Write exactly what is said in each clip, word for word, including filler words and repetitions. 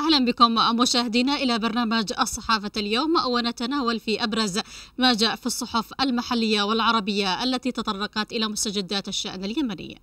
أهلا بكم مشاهدينا إلى برنامج الصحافة اليوم، ونتناول في أبرز ما جاء في الصحف المحلية والعربية التي تطرقت إلى مستجدات الشأن اليمني.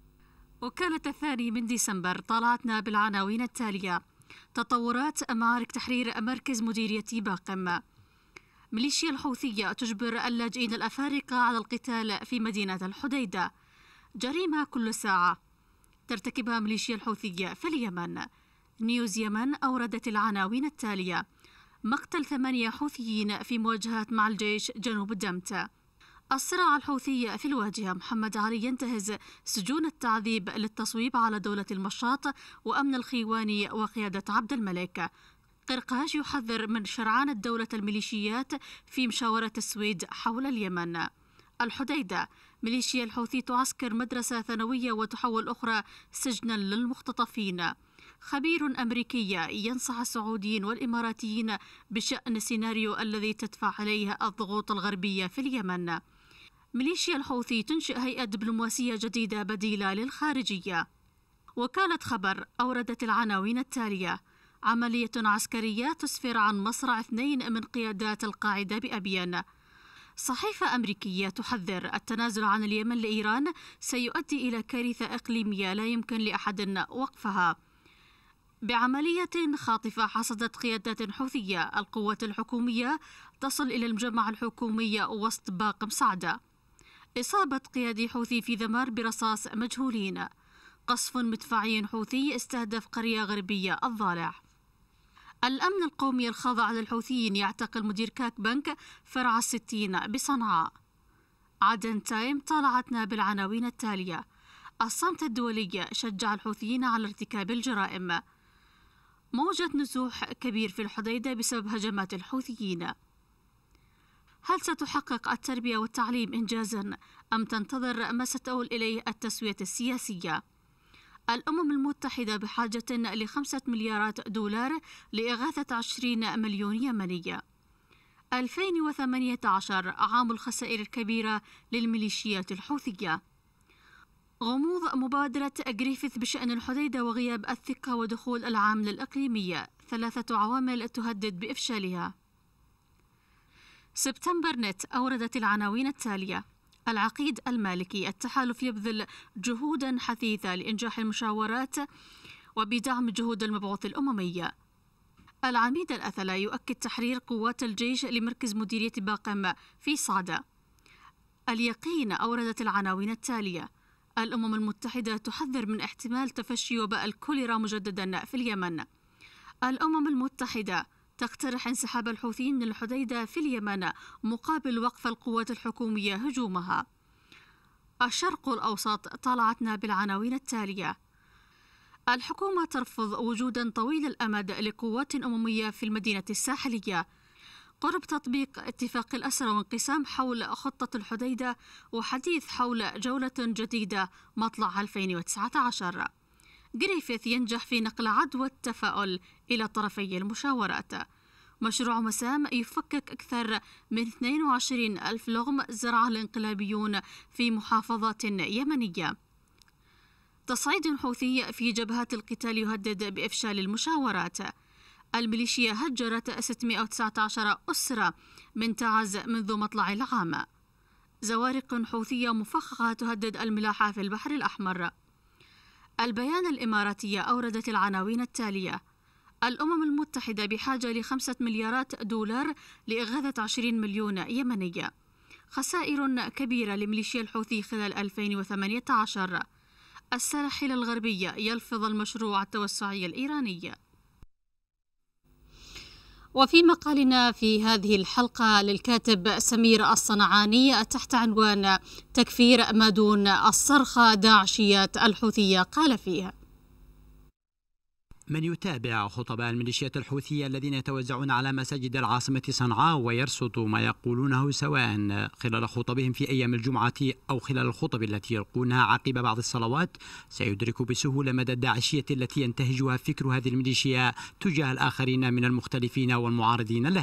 وكالة الثاني من ديسمبر طالعتنا بالعناوين التالية: تطورات معارك تحرير مركز مديرية باقم. ميليشيا الحوثية تجبر اللاجئين الأفارقة على القتال في مدينة الحديدة. جريمة كل ساعة ترتكبها ميليشيا الحوثية في اليمن. نيوز يمن أوردت العناوين التالية: مقتل ثمانية حوثيين في مواجهات مع الجيش جنوب دمت. الصراع الحوثي في الواجهة. محمد علي ينتهز سجون التعذيب للتصويب على دولة المشاط وأمن الخيواني وقيادة عبد الملك. قرقاش يحذر من شرعان الدولة الميليشيات في مشاورة السويد حول اليمن. الحديدة. ميليشيا الحوثي تعسكر مدرسة ثانوية وتحول أخرى سجنا للمختطفين. خبير أمريكي ينصح السعوديين والإماراتيين بشأن السيناريو الذي تدفع عليه الضغوط الغربية في اليمن. ميليشيا الحوثي تنشئ هيئة دبلوماسية جديدة بديلة للخارجية. وكالة خبر أوردت العناوين التالية: عملية عسكرية تسفر عن مصرع اثنين من قيادات القاعدة بأبين. صحيفة أمريكية تحذر: التنازل عن اليمن لإيران سيؤدي إلى كارثة إقليمية لا يمكن لأحد وقفها. بعملية خاطفة حصدت قيادات حوثية، القوات الحكومية تصل إلى المجمع الحكومي وسط باقم صعدة. إصابة قيادي حوثي في ذمار برصاص مجهولين. قصف مدفعي حوثي استهدف قرية غربية الضالع. الأمن القومي الخاضع للحوثيين يعتقل مدير كاك بنك فرع الستين بصنعاء. عدن تايم طالعتنا بالعناوين التالية: الصمت الدولي شجع الحوثيين على ارتكاب الجرائم. موجة نزوح كبير في الحديدة بسبب هجمات الحوثيين. هل ستحقق التربية والتعليم إنجازا أم تنتظر ما ستؤول إليه التسوية السياسية؟ الأمم المتحدة بحاجة لخمسة مليارات دولار لإغاثة عشرين مليون يمني. ألفين وثمانية عشر عام الخسائر الكبيرة للميليشيات الحوثية. غموض مبادرة غريفيث بشأن الحديدة وغياب الثقة ودخول العامل الإقليمي، ثلاثة عوامل تهدد بإفشالها. سبتمبر نت أوردت العناوين التالية: العقيد المالكي التحالف يبذل جهودا حثيثة لإنجاح المشاورات وبدعم جهود المبعوث الأممي. العميد الأثلة يؤكد تحرير قوات الجيش لمركز مديرية باقم في صعدة. اليقين أوردت العناوين التالية: الأمم المتحدة تحذر من احتمال تفشي وباء الكوليرا مجددا في اليمن. الأمم المتحدة تقترح انسحاب الحوثيين من الحديدة في اليمن مقابل وقف القوات الحكومية هجومها. الشرق الأوسط طالعتنا بالعناوين التالية: الحكومة ترفض وجودا طويل الأمد لقوات أممية في المدينة الساحلية. قرب تطبيق اتفاق الأسرى وانقسام حول خطة الحديدة، وحديث حول جولة جديدة مطلع ألفين وتسعة عشر. غريفيث ينجح في نقل عدوى التفاؤل إلى طرفي المشاورات. مشروع مسام يفكك أكثر من اثنين وعشرين ألف لغم زرعه الانقلابيون في محافظات يمنية. تصعيد حوثي في جبهات القتال يهدد بإفشال المشاورات. الميليشيا هجرت ستمائة وتسعة عشر أسرة من تعز منذ مطلع العام. زوارق حوثية مفخخة تهدد الملاحة في البحر الأحمر. البيان الإماراتية أوردت العناوين التالية: الأمم المتحدة بحاجة لخمسة مليارات دولار لإغاثة عشرين مليون يمني. خسائر كبيرة لميليشيا الحوثي خلال ألفين وثمانية عشر. الساحل الغربي يلفظ المشروع التوسعي الإيراني. وفي مقالنا في هذه الحلقة للكاتب سمير الصنعاني تحت عنوان تكفير ما دون الصرخة داعشيات الحوثية، قال فيها: من يتابع خطباء الميليشيات الحوثية الذين يتوزعون على مساجد العاصمة صنعاء ويرصد ما يقولونه سواء خلال خطبهم في أيام الجمعة أو خلال الخطب التي يلقونها عقب بعض الصلوات، سيدرك بسهولة مدى الداعشية التي ينتهجها فكر هذه الميليشيا تجاه الآخرين من المختلفين والمعارضين لها.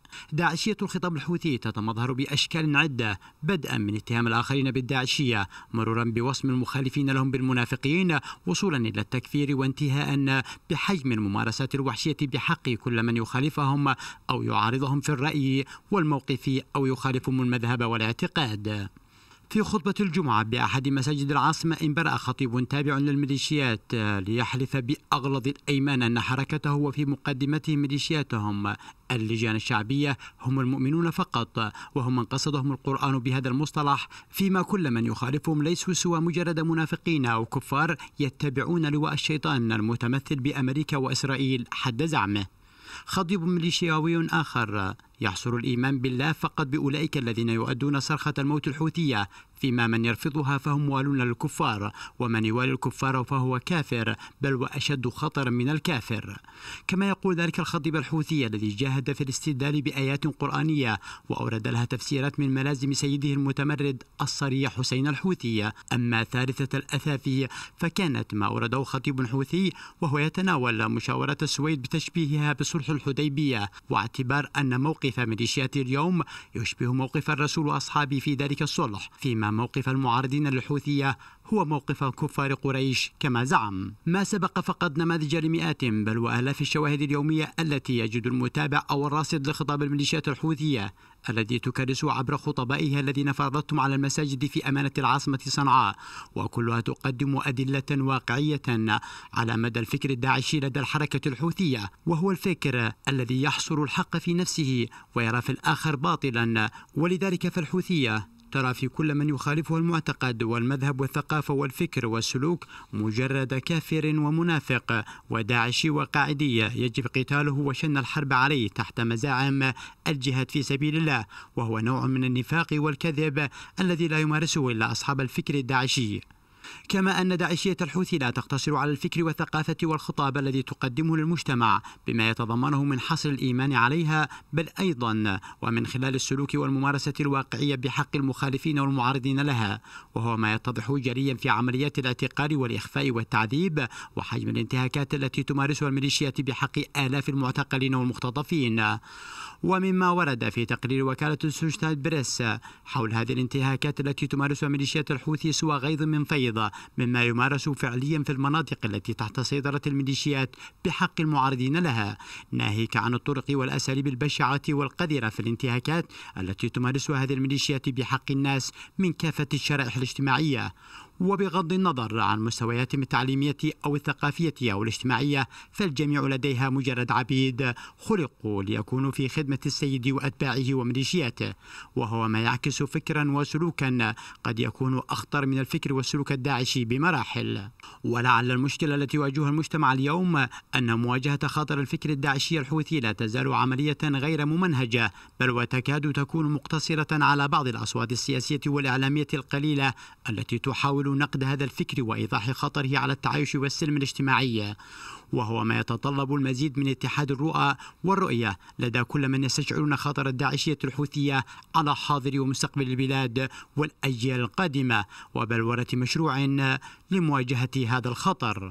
داعشية الخطاب الحوثي تتمظهر بأشكال عدة، بدءا من اتهام الآخرين بالداعشية، مرورا بوصم المخالفين لهم بالمنافقين، وصولا إلى التكفير، وانتهاء بحجم الممارسات الوحشية بحق كل من يخالفهم أو يعارضهم في الرأي والموقف أو يخالفهم المذهب والاعتقاد. في خطبة الجمعة بأحد مساجد العاصمة انبرأ خطيب تابع للميليشيات ليحلف بأغلظ الأيمان أن حركته وفي مقدمته ميليشياتهم اللجان الشعبية هم المؤمنون فقط، وهم من قصدهم القرآن بهذا المصطلح، فيما كل من يخالفهم ليسوا سوى مجرد منافقين أو كفار يتبعون لواء الشيطان المتمثل بأمريكا وإسرائيل حد زعمه. خطيب ميليشياوي آخر يحصر الإيمان بالله فقط بأولئك الذين يؤدون صرخة الموت الحوثية، فيما من يرفضها فهم موالون للكفار، ومن يوالي الكفار فهو كافر، بل وأشد خطرا من الكافر. كما يقول ذلك الخطيب الحوثي الذي جاهد في الاستدلال بآيات قرآنية وأورد لها تفسيرات من ملازم سيده المتمرد الصريح حسين الحوثي. أما ثالثة الأثاثي فكانت ما أورده خطيب حوثي وهو يتناول مشاورة السويد بتشبيهها بصلح الحديبية، واعتبار أن موقف ميليشيات اليوم يشبه موقف الرسول وأصحابه في ذلك الصلح، فيما موقف المعارضين للحوثية هو موقف كفار قريش كما زعم. ما سبق فقد نماذج لمئات بل وآلاف الشواهد اليومية التي يجد المتابع أو الراصد لخطاب الميليشيات الحوثية التي تكرس عبر خطبائها الذين فرضتهم على المساجد في أمانة العاصمة صنعاء، وكلها تقدم أدلة واقعية على مدى الفكر الداعشي لدى الحركة الحوثية، وهو الفكر الذي يحصر الحق في نفسه ويرى في الآخر باطلا. ولذلك فالحوثية ترى في كل من يخالفه المعتقد والمذهب والثقافة والفكر والسلوك مجرد كافر ومنافق وداعشي وقاعدي يجب قتاله وشن الحرب عليه تحت مزاعم الجهاد في سبيل الله، وهو نوع من النفاق والكذب الذي لا يمارسه إلا أصحاب الفكر الداعشي. كما أن داعشية الحوثي لا تقتصر على الفكر والثقافة والخطاب الذي تقدمه للمجتمع بما يتضمنه من حصر الإيمان عليها، بل أيضا ومن خلال السلوك والممارسة الواقعية بحق المخالفين والمعارضين لها، وهو ما يتضح جليا في عمليات الاعتقال والإخفاء والتعذيب وحجم الانتهاكات التي تمارسها الميليشيات بحق آلاف المعتقلين والمختطفين. ومما ورد في تقرير وكالة السوشتاد بريس حول هذه الانتهاكات التي تمارسها ميليشيات الحوثي سوى غيظ من فيض مما يمارس فعليا في المناطق التي تحت سيطرة الميليشيات بحق المعارضين لها، ناهيك عن الطرق والأساليب البشعة والقذرة في الانتهاكات التي تمارسها هذه الميليشيات بحق الناس من كافة الشرائح الاجتماعية. وبغض النظر عن مستوياتهم التعليمية أو الثقافية أو الاجتماعية، فالجميع لديها مجرد عبيد خلقوا ليكونوا في خدمة السيد وأتباعه وميليشياته، وهو ما يعكس فكرا وسلوكا قد يكون أخطر من الفكر والسلوك الداعشي بمراحل. ولعل المشكلة التي يواجهها المجتمع اليوم أن مواجهة خطر الفكر الداعشي الحوثي لا تزال عملية غير ممنهجة، بل وتكاد تكون مقتصرة على بعض الأصوات السياسية والإعلامية القليلة التي تحاول نقد هذا الفكر وإيضاح خطره على التعايش والسلم الاجتماعي، وهو ما يتطلب المزيد من اتحاد الرؤى والرؤية لدى كل من يستشعرون خطر الداعشية الحوثية على حاضر ومستقبل البلاد والأجيال القادمة، وبلورة مشروع لمواجهة هذا الخطر.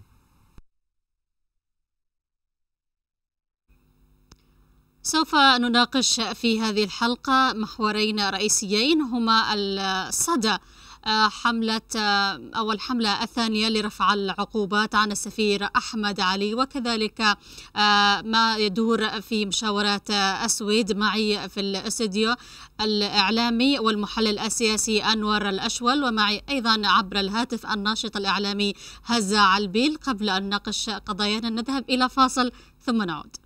سوف نناقش في هذه الحلقة محورين رئيسيين هما الصدى حملة أو الحملة الثانية لرفع العقوبات عن السفير أحمد علي، وكذلك ما يدور في مشاورات السويد. معي في الاستديو الإعلامي والمحلل السياسي أنور الأشول، ومعي أيضا عبر الهاتف الناشط الإعلامي هزة علبيل. قبل أن نناقش قضايانا نذهب إلى فاصل ثم نعود.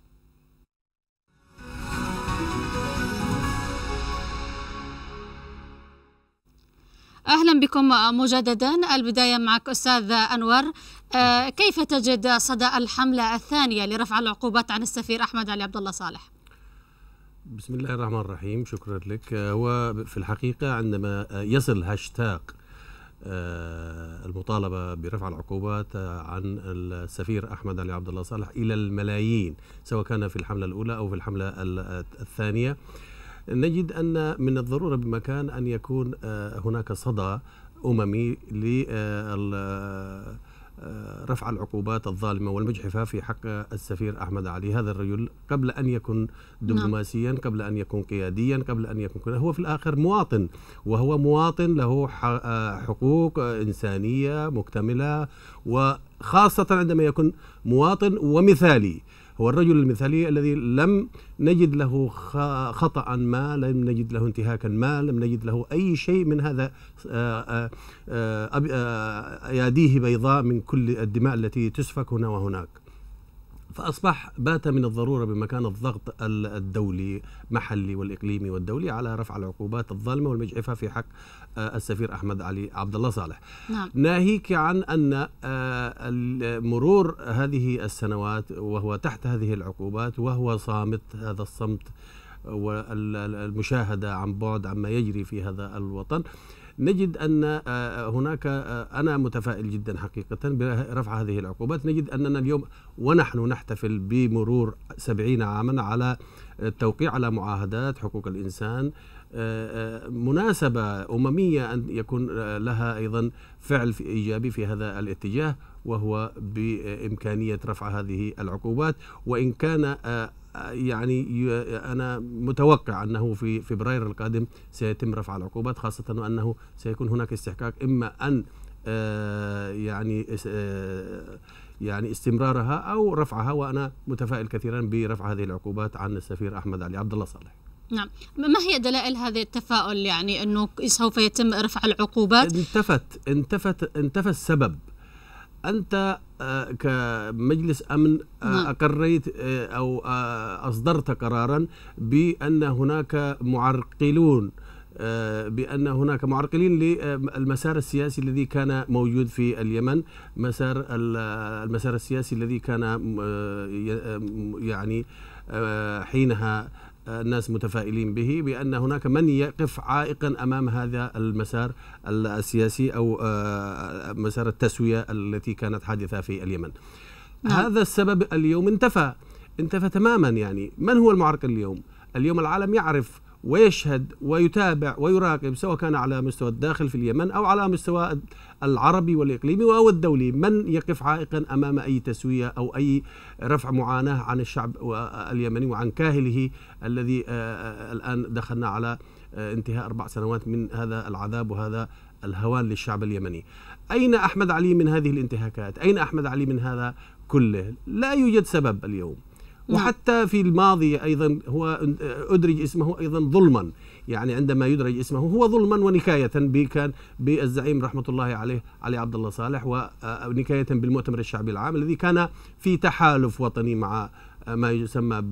أهلا بكم مجددا. البداية معك أستاذ أنور، كيف تجد صدى الحملة الثانية لرفع العقوبات عن السفير أحمد علي عبد الله صالح؟ بسم الله الرحمن الرحيم، شكرا لك. هو في الحقيقة عندما يصل هاشتاغ المطالبة برفع العقوبات عن السفير أحمد علي عبد الله صالح إلى الملايين، سواء كان في الحملة الأولى أو في الحملة الثانية، نجد أن من الضرورة بمكان أن يكون هناك صدى أممي رفع العقوبات الظالمة والمجحفة في حق السفير أحمد علي. هذا الرجل قبل أن يكون دبلوماسيا، قبل أن يكون قياديا، قبل أن يكون، هو في الآخر مواطن، وهو مواطن له حقوق إنسانية مكتملة، وخاصة عندما يكون مواطن ومثالي. هو الرجل المثالي الذي لم نجد له خطأ ما، لم نجد له انتهاكا ما، لم نجد له أي شيء من هذا. أياديه بيضاء من كل الدماء التي تسفك هنا وهناك. فأصبح بات من الضرورة بمكان الضغط الدولي محلي والإقليمي والدولي على رفع العقوبات الظالمة والمجحفة في حق السفير أحمد علي عبد الله صالح. نعم. ناهيك عن أن مرور هذه السنوات وهو تحت هذه العقوبات وهو صامت، هذا الصمت والمشاهدة عن بعد عما يجري في هذا الوطن، نجد أن هناك، أنا متفائل جدا حقيقة برفع هذه العقوبات. نجد أننا اليوم ونحن نحتفل بمرور سبعين عاما على التوقيع على معاهدات حقوق الإنسان، مناسبة أممية أن يكون لها أيضا فعل إيجابي في هذا الاتجاه، وهو بإمكانية رفع هذه العقوبات. وإن كان يعني أنا متوقع أنه في فبراير القادم سيتم رفع العقوبات، خاصة وأنه سيكون هناك استحقاق إما أن يعني يعني استمرارها أو رفعها، وأنا متفائل كثيرا برفع هذه العقوبات عن السفير أحمد علي عبد الله صالح. نعم، ما هي دلائل هذا التفاؤل، يعني أنه سوف يتم رفع العقوبات؟ انتفت انتفت انتفى السبب. أنت كمجلس أمن أقريت أو أصدرت قرارا بأن هناك معرقلون، بأن هناك معرقلين للمسار السياسي الذي كان موجود في اليمن، مسار المسار السياسي الذي كان يعني حينها الناس متفائلين به، بأن هناك من يقف عائقا أمام هذا المسار السياسي أو مسار التسوية التي كانت حادثة في اليمن. نعم. هذا السبب اليوم انتفى انتفى تماما. يعني من هو المعرقل اليوم؟ اليوم العالم يعرف ويشهد ويتابع ويراقب، سواء كان على مستوى الداخل في اليمن أو على مستوى العربي والإقليمي أو الدولي، من يقف عائقا أمام أي تسوية أو أي رفع معاناة عن الشعب اليمني وعن كاهله الذي الآن دخلنا على انتهاء أربع سنوات من هذا العذاب وهذا الهوان للشعب اليمني. أين أحمد علي من هذه الانتهاكات؟ أين أحمد علي من هذا كله؟ لا يوجد سبب اليوم. وحتى في الماضي أيضا هو أدرج اسمه أيضا ظلما، يعني عندما يدرج اسمه هو ظلما ونكاية كان بالزعيم رحمة الله عليه علي عبد الله صالح، ونكاية بالمؤتمر الشعبي العام الذي كان في تحالف وطني مع ما يسمى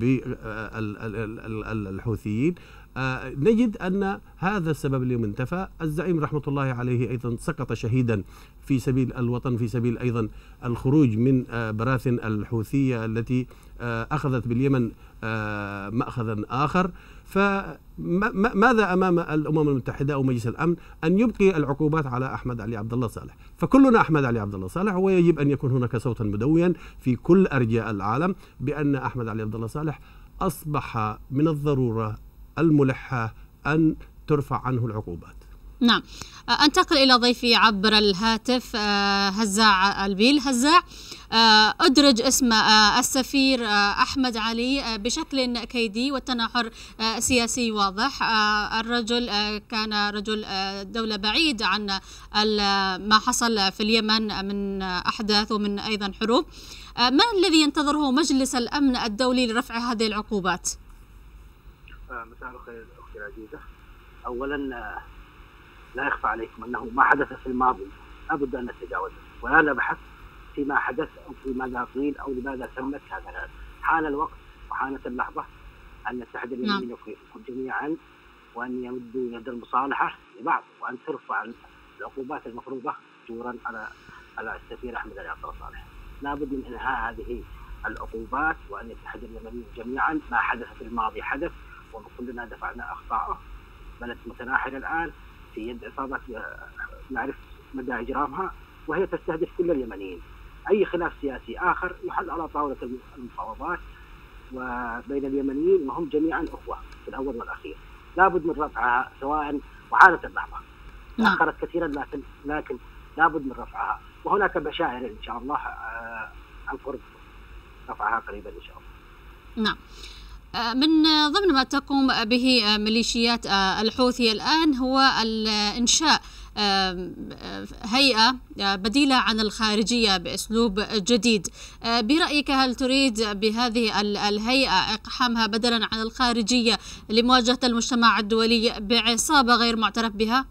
بالحوثيين. نجد أن هذا السبب اليوم انتفى. الزعيم رحمة الله عليه أيضا سقط شهيدا في سبيل الوطن، في سبيل أيضا الخروج من براثن الحوثية التي أخذت باليمن مأخذا آخر. فماذا أمام الأمم المتحدة أو مجلس الأمن؟ أن يبقي العقوبات على أحمد علي عبد الله صالح. فكلنا أحمد علي عبد الله صالح، ويجب أن يكون هناك صوتا مدويا في كل أرجاء العالم بأن أحمد علي عبد الله صالح أصبح من الضرورة الملحة أن ترفع عنه العقوبات. نعم، أنتقل إلى ضيفي عبر الهاتف هزاع البيل. هزاع، أدرج اسم السفير أحمد علي بشكل كيدي والتناحر سياسي واضح. الرجل كان رجل دولة بعيد عن ما حصل في اليمن من أحداث ومن أيضا حروب. ما الذي ينتظره مجلس الأمن الدولي لرفع هذه العقوبات؟ مساء الخير أختي العزيزة. أولا لا يخفى عليكم أنه ما حدث في الماضي لابد أن نتجاوزه ولا نبحث فيما حدث أو في ماذا قيل أو لماذا تمت هذا. حان الوقت وحانت اللحظة أن نتحد اليمين جميعا وأن يمدوا يد المصالحة لبعض وأن ترفع العقوبات المفروضة جورا على على السفير أحمد علي عبد الله صالح. لابد من إنهاء هذه العقوبات وأن يتحد اليمين جميعا. ما حدث في الماضي حدث وكلنا دفعنا أخطاءه. بلد متناحرة الآن في يد عصابات نعرف مدى إجرامها وهي تستهدف كل اليمنيين. أي خلاف سياسي آخر يحل على طاولة المفاوضات وبين اليمنيين وهم جميعا أخوة في الأول والأخير. لابد من رفعها سواء وحانت اللحظة تأخرت كثيرا لكن لكن لابد من رفعها. وهناك بشائر إن شاء الله عن قرب رفعها قريبا إن شاء الله. نعم. من ضمن ما تقوم به ميليشيات الحوثي الآن هو الإنشاء هيئة بديلة عن الخارجية بأسلوب جديد. برأيك هل تريد بهذه الهيئة إقحامها بدلا عن الخارجية لمواجهة المجتمع الدولي بعصابة غير معترف بها؟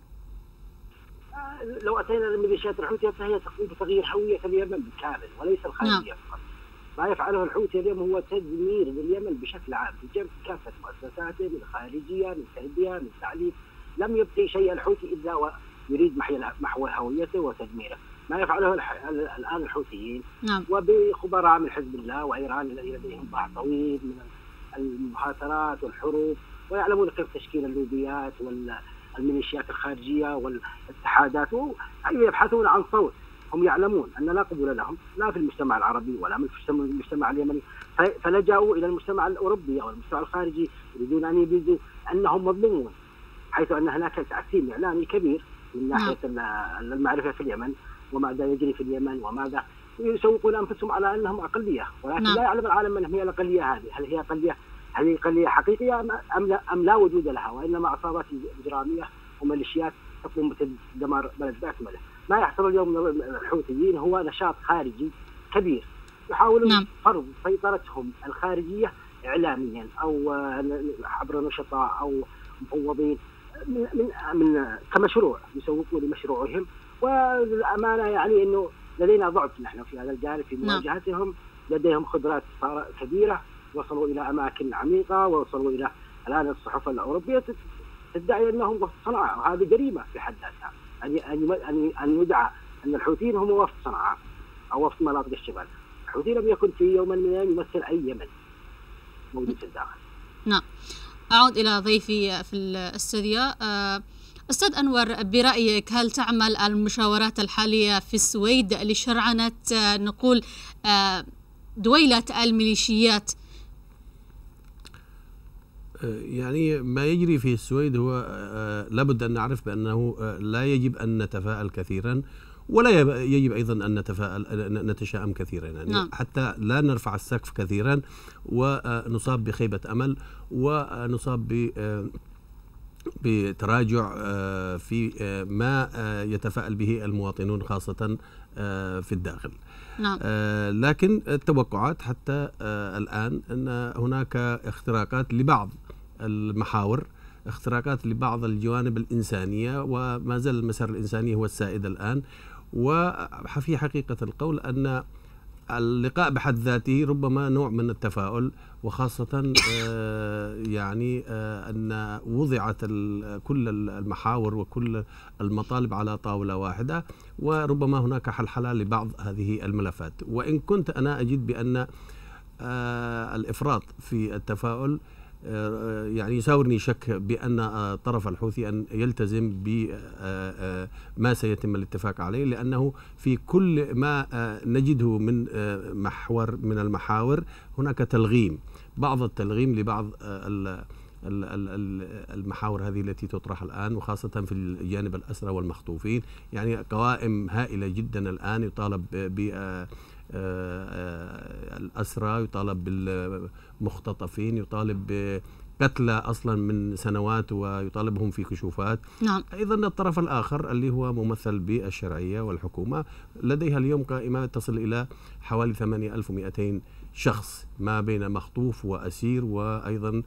لو أتينا للميليشيات الحوثية فهي تقوم بتغيير هوية اليمن بالكامل وليس الخارجية فقط. ما يفعله الحوثي اليوم هو تدمير لليمن بشكل عام في كافة مؤسساته، من خارجية، من تربية، من تعليم. لم يبقي شيء الحوثي إلا ويريد محو هويته وتدميره. ما يفعله الآن الحوثيين نعم. وبخبراء من حزب الله وإيران الذين لديهم باع طويل من المهاترات والحروب، ويعلمون كيف تشكيل اللوبيات والميليشيات الخارجية والاتحادات، يبحثون عن صوت. هم يعلمون أن لا قبول لهم لا في المجتمع العربي ولا في المجتمع اليمني، فلجأوا إلى المجتمع الأوروبي أو المجتمع الخارجي، يريدون أن يبيدوا أنهم مظلومون، حيث أن هناك تعتيم إعلامي كبير من ناحية المعرفة في اليمن وماذا يجري في اليمن وماذا يسوقون أنفسهم على أنهم أقلية، ولكن لا يعلم العالم من هي الأقلية هذه. هل هي أقلية هل هي أقلية حقيقية أم لا, أم لا وجود لها، وإنما عصابات إجرامية وميليشيات تقوم بدمار بلد بأكمله. ما يحصل اليوم من الحوثيين هو نشاط خارجي كبير، يحاولون نعم. فرض سيطرتهم الخارجية إعلاميا أو عبر نشطاء أو مفوضين من, من, من كمشروع يسوقون لمشروعهم. والأمانة يعني أنه لدينا ضعف نحن في هذا الجانب في مواجهتهم. نعم. لديهم خبرات كبيرة، وصلوا إلى أماكن عميقة، ووصلوا إلى الآن الصحف الأوروبية تدعي أنهم وفد صنعاء، وهذه جريمة في حد ذاتها أن أن أن يدعى أن الحوثيين هم وفد صنعاء أو وفد مناطق الشمال. الحوثي لم يكن في يوم من الأيام يمثل أي يمن موجود في الداخل. نعم. أعود إلى ضيفي في الاستوديو. أستاذ أنور، برأيك هل تعمل المشاورات الحالية في السويد لشرعنة نقول دويلة الميليشيات؟ يعني ما يجري في السويد هو لابد أن نعرف بأنه لا يجب أن نتفائل كثيرا، ولا يجب أيضا أن نتفائل نتشائم كثيرا، يعني نعم. حتى لا نرفع السقف كثيرا ونصاب بخيبة أمل ونصاب ب بتراجع في ما يتفائل به المواطنون خاصة في الداخل. نعم. لكن التوقعات حتى الآن أن هناك اختراقات لبعض المحاور، اختراقات لبعض الجوانب الإنسانية، وما زال المسار الإنساني هو السائد الآن. وفي حقيقة القول أن اللقاء بحد ذاته ربما نوع من التفاؤل، وخاصة يعني أن وضعت كل المحاور وكل المطالب على طاولة واحدة، وربما هناك حلحلة لبعض هذه الملفات. وإن كنت أنا أجد بأن الإفراط في التفاؤل يعني يساورني شك بأن طرف الحوثي أن يلتزم بما سيتم الاتفاق عليه، لأنه في كل ما نجده من محور من المحاور هناك تلغيم، بعض التلغيم لبعض المحاور هذه التي تطرح الآن، وخاصة في الجانب الأسرى والمخطوفين. يعني قوائم هائلة جدا الآن يطالب ب الأسرى، يطالب بالمختطفين، يطالب بقتلى أصلا من سنوات ويطالبهم في كشوفات. نعم. أيضا الطرف الآخر اللي هو ممثل بالشرعية والحكومة لديها اليوم قائمة تصل إلى حوالي ثمانية آلاف ومئتين شخص ما بين مخطوف وأسير، وأيضا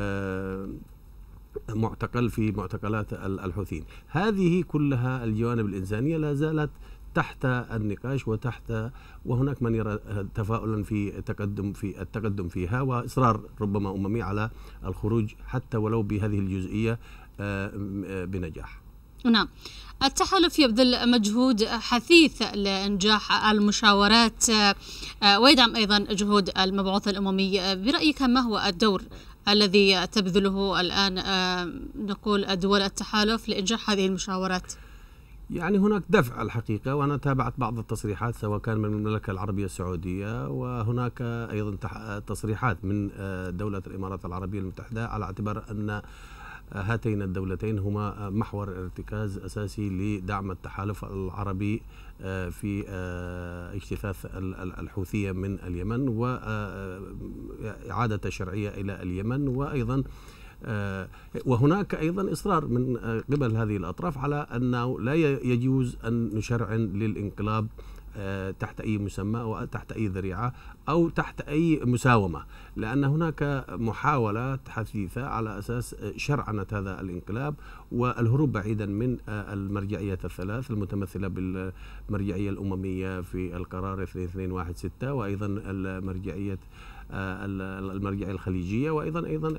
معتقل في معتقلات الحوثيين. هذه كلها الجوانب الإنسانية لا زالت تحت النقاش وتحت، وهناك من يرى تفاؤلا في التقدم في التقدم فيها، وإصرار ربما أممي على الخروج حتى ولو بهذه الجزئية بنجاح. نعم. التحالف يبذل مجهود حثيث لإنجاح المشاورات ويدعم أيضا جهود المبعوث الأممي. برأيك ما هو الدور الذي تبذله الآن نقول دول التحالف لإنجاح هذه المشاورات؟ يعني هناك دفع الحقيقة، وأنا تابعت بعض التصريحات سواء كان من المملكة العربية السعودية، وهناك أيضا تصريحات من دولة الإمارات العربية المتحدة، على اعتبار أن هاتين الدولتين هما محور ارتكاز أساسي لدعم التحالف العربي في اجتثاث الحوثية من اليمن وإعادة الشرعية إلى اليمن، وأيضا وهناك أيضا إصرار من قبل هذه الأطراف على أنه لا يجوز أن نشرعن للانقلاب تحت أي مسمى أو تحت أي ذريعة أو تحت أي مساومة، لأن هناك محاولات حثيثة على أساس شرعنة هذا الانقلاب والهروب بعيدا من المرجعيات الثلاث المتمثلة بالمرجعية الأممية في القرار اثنين اثنين واحد ستة، وأيضا المرجعية المرجعية الخليجية، وأيضا أيضا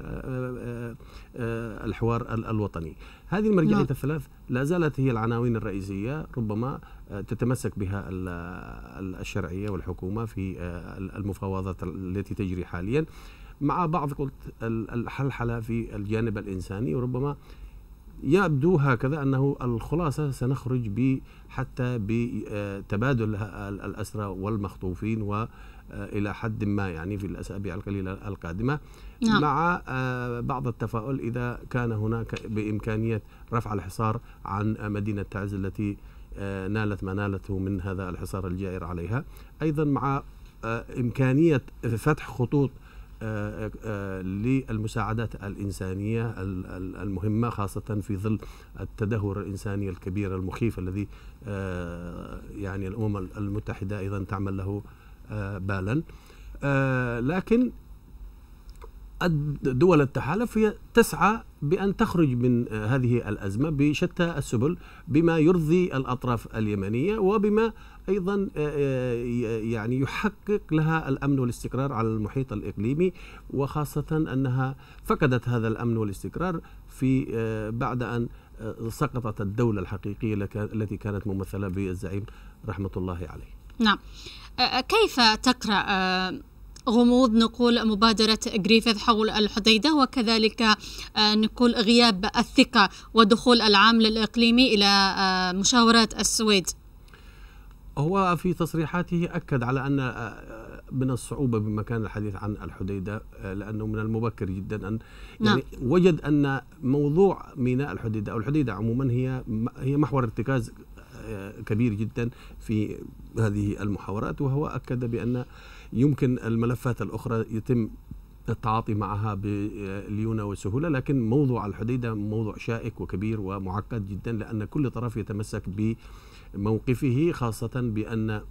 الحوار الوطني. هذه المرجعيات الثلاث لا زالت هي العناوين الرئيسية ربما تتمسك بها الشرعية والحكومة في المفاوضات التي تجري حاليا، مع بعض قلت الحلحلة في الجانب الإنساني. وربما يبدو هكذا أنه الخلاصة سنخرج ب حتى بتبادل الأسرى والمخطوفين وإلى حد ما يعني في الأسابيع القليلة القادمة، نعم. مع بعض التفاؤل إذا كان هناك بإمكانية رفع الحصار عن مدينة تعز التي نالت ما نالته من هذا الحصار الجائر عليها، أيضا مع إمكانية فتح خطوط للمساعدات الإنسانية المهمة، خاصة في ظل التدهور الإنساني الكبير المخيف الذي يعني الأمم المتحدة أيضا تعمل له بالا. لكن دول التحالف هي تسعى بأن تخرج من هذه الأزمة بشتى السبل بما يرضي الأطراف اليمنية وبما أيضا يعني يحقق لها الأمن والاستقرار على المحيط الإقليمي، وخاصة أنها فقدت هذا الأمن والاستقرار في بعد أن سقطت الدولة الحقيقية التي كانت ممثلة بالزعيم رحمة الله عليه. نعم. كيف تقرأ غموض نقول مبادرة غريفيث حول الحديدة، وكذلك نقول غياب الثقة ودخول العامل الإقليمي إلى مشاورات السويد؟ هو في تصريحاته أكد على أن من الصعوبة بمكان الحديث عن الحديدة، لأنه من المبكر جدا أن يعني نعم. وجد أن موضوع ميناء الحديدة أو الحديدة عموما هي هي محور ارتكاز كبير جدا في هذه المحاورات، وهو أكد بأن يمكن الملفات الأخرى يتم التعاطي معها بليونة وسهولة، لكن موضوع الحديدة موضوع شائك وكبير ومعقد جدا، لأن كل طرف يتمسك بموقفه، خاصة بأن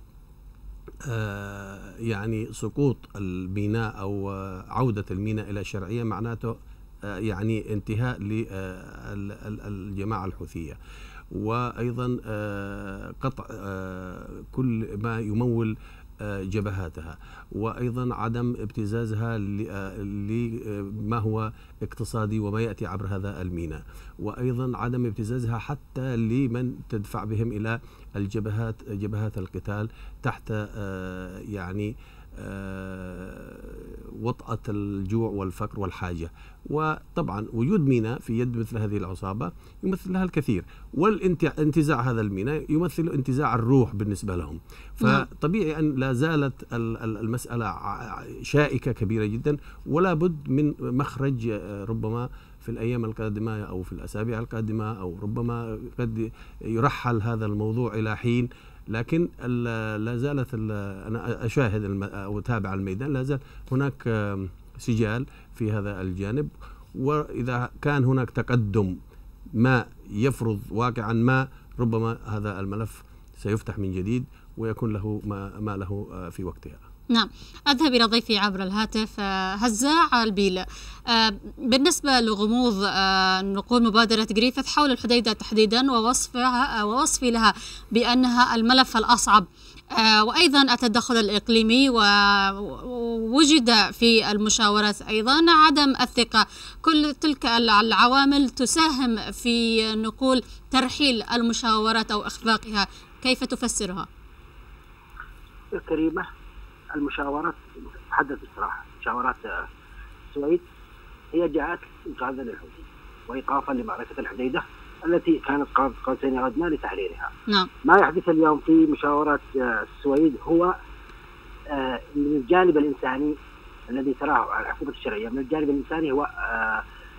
يعني سقوط الميناء أو عودة الميناء إلى الشرعية معناته يعني انتهاء للجماعة الحوثية، وأيضا قطع كل ما يمول جبهاتها، وأيضا عدم ابتزازها لما هو اقتصادي وما يأتي عبر هذا الميناء، وأيضا عدم ابتزازها حتى لمن تدفع بهم إلى الجبهات جبهات القتال تحت يعني وطأة الجوع والفقر والحاجة. وطبعا وجود ميناء في يد مثل هذه العصابة يمثل لها الكثير، والانتزاع هذا الميناء يمثل انتزاع الروح بالنسبة لهم، فطبيعي أن لا زالت المسألة شائكة كبيرة جدا، ولا بد من مخرج ربما في الأيام القادمة أو في الأسابيع القادمة، أو ربما قد يرحل هذا الموضوع إلى حين. لكن لا زالت أنا أشاهد أو أتابع الميدان، لا زال هناك سجال في هذا الجانب، وإذا كان هناك تقدم ما يفرض واقعا ما، ربما هذا الملف سيفتح من جديد ويكون له ما, ما له في وقتها. نعم. أذهب إلى ضيفي عبر الهاتف هزاع البيل. بالنسبة لغموض نقول مبادرة غريفيث حول الحديدة تحديدا ووصفها ووصفي لها بأنها الملف الأصعب، وأيضا التدخل الإقليمي، ووجد في المشاورات أيضا عدم الثقة، كل تلك العوامل تساهم في نقول ترحيل المشاورات أو إخفاقها. كيف تفسرها؟ كريمة، المشاورات تحدث بصراحة مشاورات السويد هي جاءت إنقاذا للحوثي وإيقافا لمعركة الحديدة التي كانت قاب قوسين أو أدنى لتحريرها. نعم. ما يحدث اليوم في مشاورات السويد هو من الجانب الإنساني الذي تراه على الحكومة الشرعية، من الجانب الإنساني هو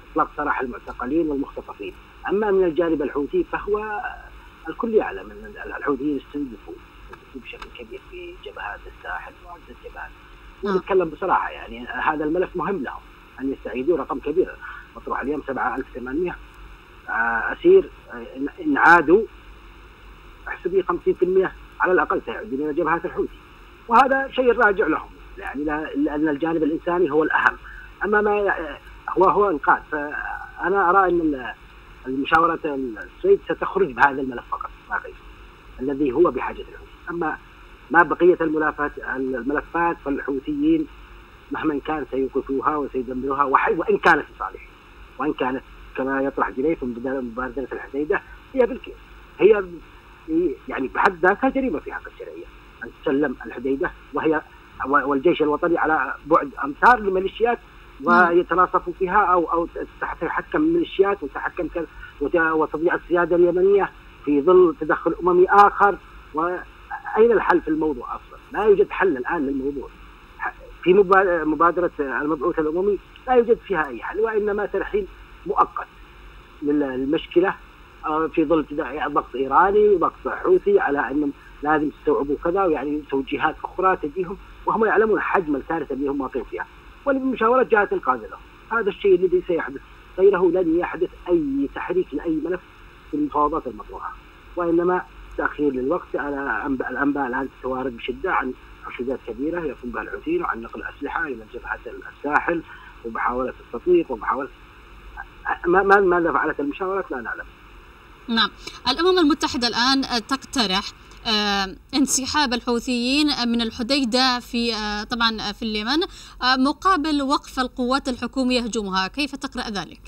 إطلاق سراح المعتقلين والمختطفين. أما من الجانب الحوثي فهو الكل يعلم أن الحوثيين استنزفوا بشكل كبير في جبهات الساحل وعدة جبهات. ونتكلم بصراحة يعني هذا الملف مهم لهم أن يستعيدوا رقم كبير مطروح اليوم سبعة آلاف وثمانمئة أسير، إن عادوا احسبي خمسين بالمئة على الأقل سيعودون إلى جبهات الحوثي، وهذا شيء راجع لهم يعني لأن الجانب الإنساني هو الأهم. أما ما هو هو إنقاذ، فأنا أرى أن المشاورة السويد ستخرج بهذا الملف فقط ما غير الذي هو بحاجة الحوثي. أما ما بقية الملفات الملفات فالحوثيين مهما كان سيوقفوها وسيدمروها، وإن كانت في صالحهم، وإن كانت كما يطرح جنيف من مبادرة الحديدة هي بالكيف هي يعني بحد ذاتها جريمة في حق الشرعية أن تسلم الحديدة وهي والجيش الوطني على بعد أمتار لميليشيات ويتناصفوا فيها أو أو تتحكم ميليشيات وتتحكم وتضيع السيادة اليمنية في ظل تدخل أممي آخر. وأين الحل في الموضوع أصلا؟ لا يوجد حل الآن للموضوع في مبادرة المبعوث الأممي، لا يوجد فيها أي حل، وإنما ترحيل مؤقت للمشكلة في ظل ضغط إيراني وضغط حوثي على أنهم لازم يستوعبوا كذا، ويعني توجيهات أخرى تجيهم وهم يعلمون حجم الكارثة اللي هم واقعين فيها، والمشاورات جاءت إنقاذ لهم. هذا الشيء الذي سيحدث، غيره لن يحدث أي تحريك لأي ملف في المفاوضات المطروحة، وإنما تأخير للوقت. على الأنباء الآن تتوارد بشدة عن حشودات كبيرة يقوم بها الحوثيين وعن نقل أسلحة إلى جبهة الساحل ومحاولة التطبيق ومحاولة ما ماذا فعلت المشاورات لا نعلم. نعم، الأمم المتحدة الآن تقترح آه انسحاب الحوثيين من الحديدة في آه طبعا في اليمن آه مقابل وقف القوات الحكومية هجومها، كيف تقرأ ذلك؟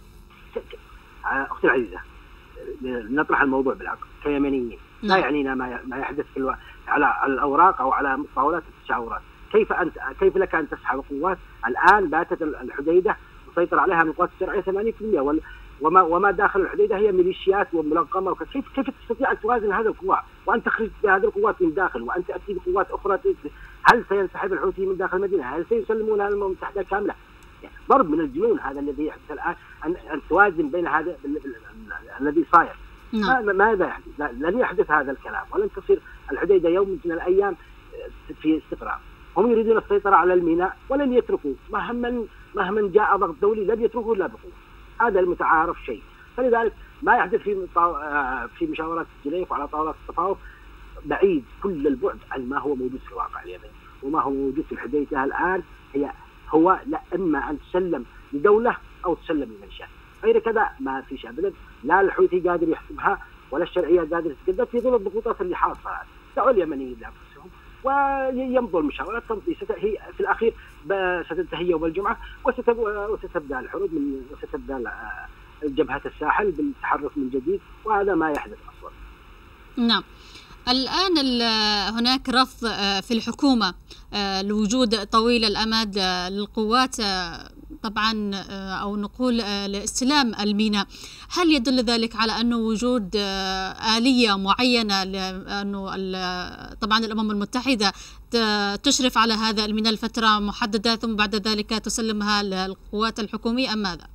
أختي العزيزة، نطرح الموضوع بالعقل كيمنيين، لا يعنينا ما ما يحدث في الو... على الأوراق أو على مطاولات التشاورات. كيف أنت كيف لك أن تسحب قوات الآن باتت الحديدة مسيطر عليها من القوات الشرعية ثمانين بالمئة وال... وما وما داخل الحديدة هي ميليشيات وملقمة، وكيف كيف تستطيع أن توازن هذه القوات وأن تخرج بهذه القوات من داخل وأن تأتي بقوات أخرى؟ هل سينسحب الحوثي من داخل المدينة؟ هل سيسلمون الأمم المتحدة كاملة؟ يعني ضرب من الجنون هذا الذي يحدث الآن، أن أن توازن بين هذا الذي صاير. ماذا يحدث؟ لن يحدث هذا الكلام، ولن تصير الحديدة يوم من الأيام في استقرار. هم يريدون السيطرة على الميناء ولن يتركوا مهما مهما جاء ضغط دولي، لن يتركوا إلا بقوة. هذا المتعارف شيء. فلذلك ما يحدث في في مشاورات جنيف وعلى طاولات التفاوض بعيد كل البعد عن ما هو موجود في الواقع اليمني، وما هو موجود في الحديدة الآن هي هو لا إما أن تسلم لدولة أو تسلم لميليشيات، غير كذا ما في شيء أبدا. لا الحوثي قادر يحسبها ولا الشرعية قادر تتقدم في ظل الضغوطات اللي حاصلة. دعوا اليمنيين بأنفسهم ويمضوا المشاورات، تمضي هي في الأخير ستنتهي يوم الجمعة وستبدأ الحروب من وستبدأ جبهة الساحل بالتحرك من جديد، وهذا ما يحدث أصلا. نعم، الآن هناك رفض في الحكومة لوجود طويل الأمد للقوات طبعا أو نقول لاستلام الميناء. هل يدل ذلك على أنه وجود آلية معينة لأنه طبعا الأمم المتحدة تشرف على هذا الميناء لفترة محددة ثم بعد ذلك تسلمها للقوات الحكومية أم ماذا؟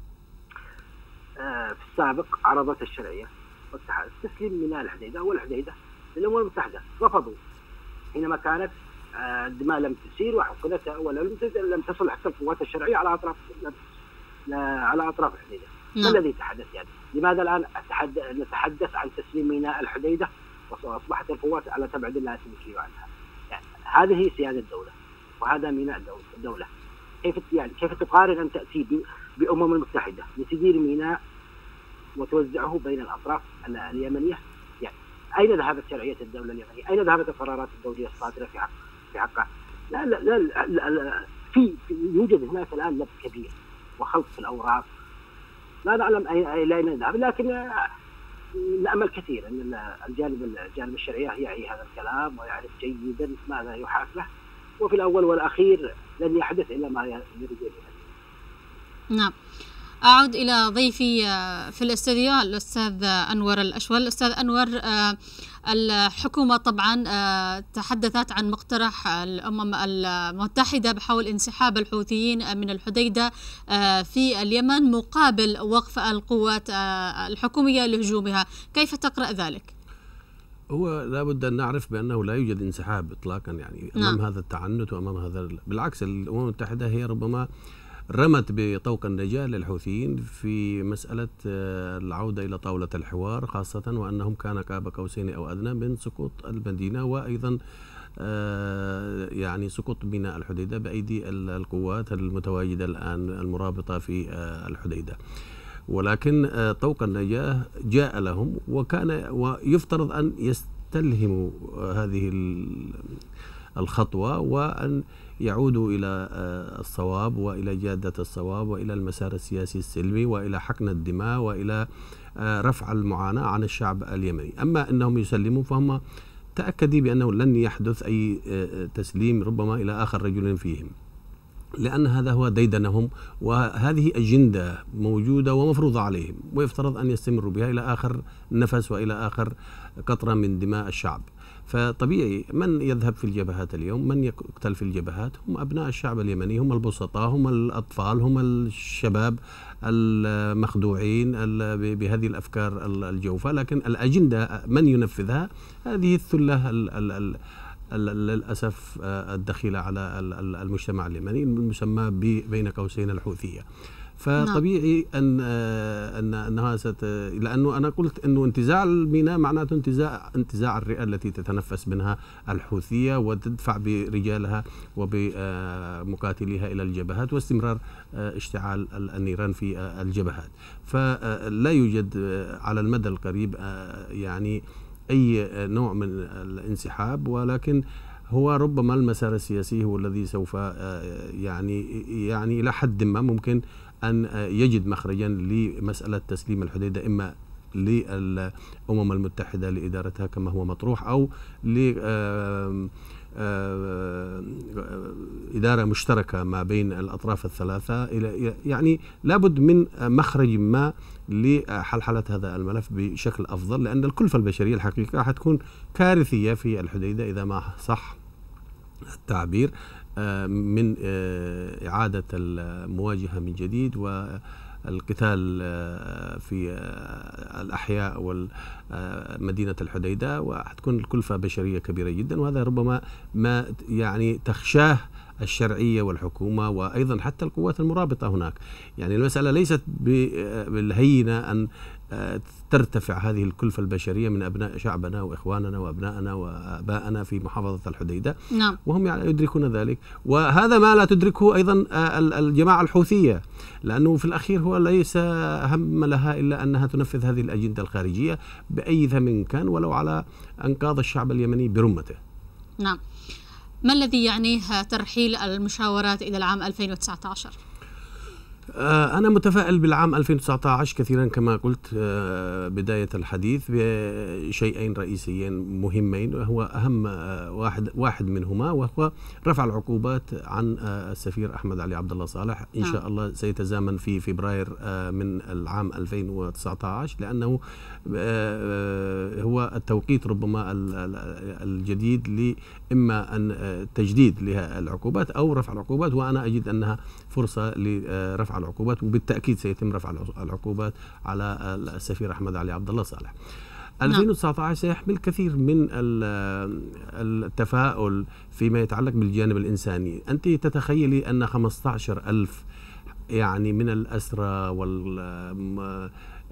في السابق عرضت الشرعية والاتحاد تسليم ميناء الحديدة والحديدة للأمم المتحدة، رفضوا حينما كانت الدماء لم تسير وحقنت ولم لم تصل حتى القوات الشرعية على أطراف على أطراف الحديدة. ما الذي تحدث يعني؟ لماذا الآن نتحدث عن تسليم ميناء الحديدة وأصبحت القوات على تبعد لا تمكن عنها؟ يعني هذه هي سيادة الدولة وهذا ميناء الدولة. كيف يعني كيف تقارن أن تأتي بأمم المتحدة لتدير ميناء وتوزعه بين الأطراف اليمنية؟ يعني أين ذهبت شرعية الدولة اليمنية؟ أين ذهبت القرارات الدولية الصادرة في حق في حقها؟ لا لا لا, لا, لا في, في يوجد هناك الآن لبس كبير وخلط في الأوراق، لا نعلم أين أين ذهب، لكن نأمل كثير أن الجانب الجانب الشرعية يعي هذا الكلام ويعرف جيدا ماذا يحاك له، وفي الأول والأخير لن يحدث إلا ما يريد. نعم. أعود إلى ضيفي في الاستديو الأستاذ أنور الأشول. الأستاذ أنور، الحكومة طبعا تحدثت عن مقترح الأمم المتحدة بحول انسحاب الحوثيين من الحديدة في اليمن مقابل وقف القوات الحكومية لهجومها، كيف تقرأ ذلك؟ هو لابد أن نعرف بأنه لا يوجد انسحاب إطلاقا، يعني أمام نعم. هذا التعنت وأمام هذا، بالعكس الأمم المتحدة هي ربما رمت بطوق النجاة للحوثيين في مسألة العودة إلى طاولة الحوار، خاصة وأنهم كان قاب قوسين أو أدنى من سقوط المدينة، وأيضا يعني سقوط ميناء الحديدة بأيدي القوات المتواجدة الآن المرابطة في الحديدة. ولكن طوق النجاة جاء لهم، وكان ويفترض أن يستلهموا هذه الخطوة وأن يعودوا إلى الصواب وإلى جادة الصواب وإلى المسار السياسي السلمي وإلى حقن الدماء وإلى رفع المعاناة عن الشعب اليمني. أما أنهم يسلموا فهم تأكدي بأنه لن يحدث أي تسليم ربما إلى آخر رجل فيهم، لأن هذا هو ديدنهم، وهذه أجندة موجودة ومفروضة عليهم، ويفترض أن يستمروا بها إلى آخر نفس وإلى آخر قطرة من دماء الشعب. فطبيعي من يذهب في الجبهات اليوم، من يقتل في الجبهات هم أبناء الشعب اليمني، هم البسطاء، هم الأطفال، هم الشباب المخدوعين بهذه الأفكار الجوفة. لكن الأجندة من ينفذها هذه الثلة للأسف الدخيلة على المجتمع اليمني المسمى بين قوسين الحوثية. فطبيعي أن أن أنها ست لأنه أنا قلت أنه انتزاع الميناء معناته انتزاع انتزاع الرئة التي تتنفس منها الحوثية وتدفع برجالها وبمقاتليها إلى الجبهات، واستمرار اشتعال النيران في الجبهات. فلا يوجد على المدى القريب يعني أي نوع من الانسحاب، ولكن هو ربما المسار السياسي هو الذي سوف يعني يعني إلى حد ما ممكن أن يجد مخرجا لمسألة تسليم الحديدة، إما للأمم المتحدة لإدارتها كما هو مطروح، أو لإدارة مشتركة ما بين الأطراف الثلاثة. يعني لابد من مخرج ما لحلحلة هذا الملف بشكل أفضل، لأن الكلفة البشرية الحقيقة حتكون كارثية في الحديدة إذا ما صح التعبير، من إعادة المواجهة من جديد والقتال في الأحياء ومدينة الحديدة، وحتكون الكلفة بشرية كبيرة جدا، وهذا ربما ما يعني تخشاه الشرعية والحكومة وأيضا حتى القوات المرابطة هناك. يعني المسألة ليست بالهينة أن ترتفع هذه الكلفة البشرية من أبناء شعبنا وإخواننا وأبنائنا وآبائنا في محافظة الحديدة. نعم. وهم يعني يدركون ذلك، وهذا ما لا تدركه أيضا الجماعة الحوثية، لأنه في الأخير هو ليس هم لها إلا أنها تنفذ هذه الأجندة الخارجية بأي ثمن كان، ولو على أنقاض الشعب اليمني برمته. نعم. ما الذي يعنيه ترحيل المشاورات إلى العام ألفين وتسعة عشر؟ أنا متفائل بالعام ألفين وتسعة عشر كثيرا، كما قلت بداية الحديث، بشيئين رئيسيين مهمين، وهو أهم واحد واحد منهما وهو رفع العقوبات عن السفير أحمد علي عبد الله صالح. إن شاء الله سيتزامن في فبراير من العام ألفين وتسعة عشر، لأنه هو التوقيت ربما الجديد لإما أن تجديد للعقوبات أو رفع العقوبات، وأنا أجد أنها فرصة لرفع العقوبات، وبالتأكيد سيتم رفع العقوبات على السفير أحمد علي عبد الله صالح. ألفين وتسعة عشر سيحمل كثير من التفاؤل فيما يتعلق بالجانب الإنساني. أنت تتخيلي أن خمسة عشر ألف يعني من الأسرى وال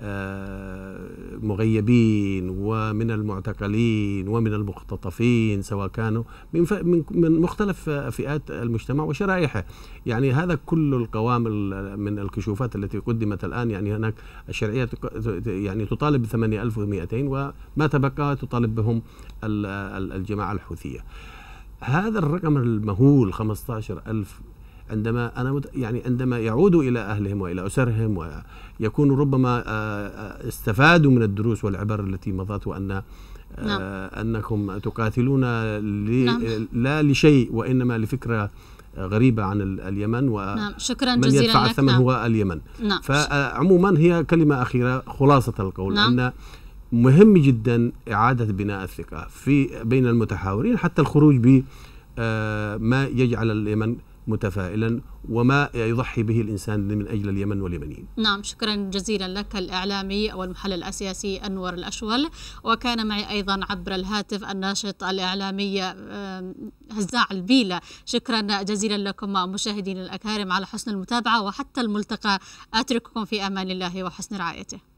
مغيبين ومن المعتقلين ومن المختطفين، سواء كانوا من من مختلف فئات المجتمع وشرائحه. يعني هذا كل القوام من الكشوفات التي قدمت الآن، يعني هناك الشرعية يعني تطالب ب ثمانية آلاف ومئتين، وما تبقى تطالب بهم الجماعة الحوثية. هذا الرقم المهول خمسة عشر ألف عندما أنا يعني عندما يعودوا إلى أهلهم وإلى أسرهم ويكونوا ربما استفادوا من الدروس والعبر التي مضت، وأن نعم. أنكم تقاتلون نعم. لا لشيء وإنما لفكرة غريبة عن اليمن، نعم شكرا ومن جزيلا يدفع لك. الثمن نعم. هو اليمن. نعم. فعموما هي كلمة أخيرة، خلاصة القول نعم. أن مهم جدا إعادة بناء الثقة في بين المتحاورين، حتى الخروج بما يجعل اليمن متفائلا وما يضحي به الإنسان من أجل اليمن واليمنيين. نعم شكرا جزيلا لك الإعلامي والمحلل السياسي أنور الأشول. وكان معي أيضا عبر الهاتف الناشط الإعلامي هزاع البيلة. شكرا جزيلا لكم مشاهدين الأكارم على حسن المتابعة، وحتى الملتقى أترككم في أمان الله وحسن رعايته.